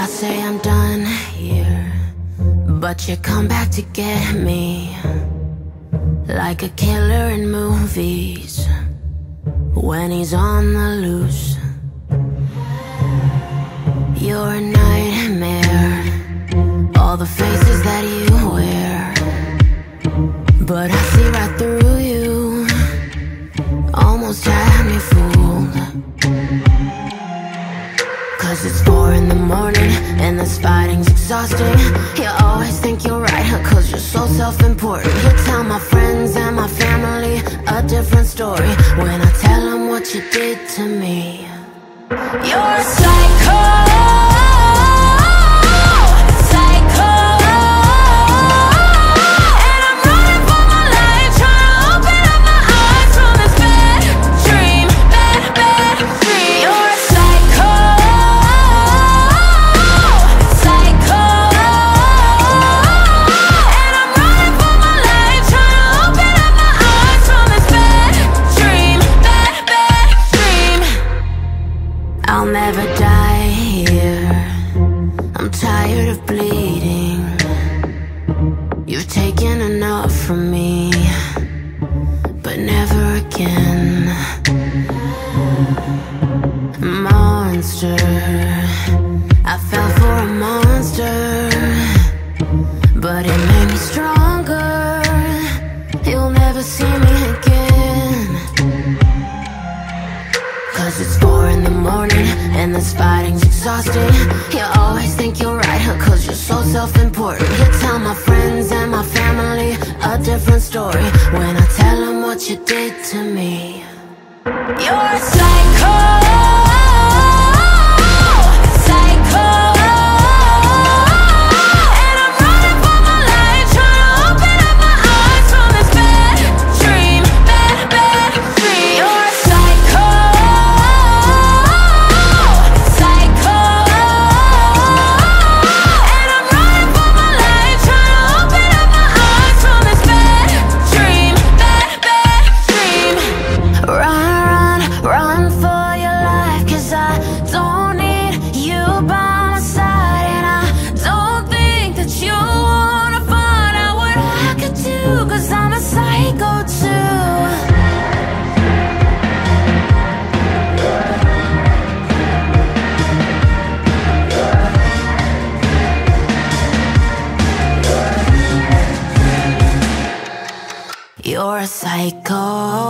say I'm done here, but you come back to get me, like a killer in movies when he's on the loose. You're a nightmare, all the faces that you wear, but I see right through you, almost had me fooled. Cause it's 4 in the morning and this fighting's exhausting. You always think you're right, cause you're so self-important. You tell my friends and my family a different story when I tell them what you did to me. You're a psycho, psycho, and I'm running for my life, trying to open up my eyes from this bad dream, bad dream. You're a psycho, psycho, and I'm running for my life, trying to open up my eyes from this bad dream, bad dream. I'll never die here, I'm tired of bleeding. You've taken enough from me, but never again. Monster, I fell for a monster, but it made me stronger. You'll never see me again. Cause it's 4 in the morning and this fighting's exhausting. You always think you're right, cause you're so self-important. You tell my friends and my family a different story when I tell them what you did to me. You're a psycho, psycho, and I'm running for my life, trying to open up my eyes from this bad dream, bad dream. You're a psycho, psycho, and I'm running for my life, trying to open up my eyes from this bad dream, bad dream. Run for your life, cause I don't need you by my side, and I don't think that you wanna find out what I could do, cause I'm a psycho too. You're a psycho,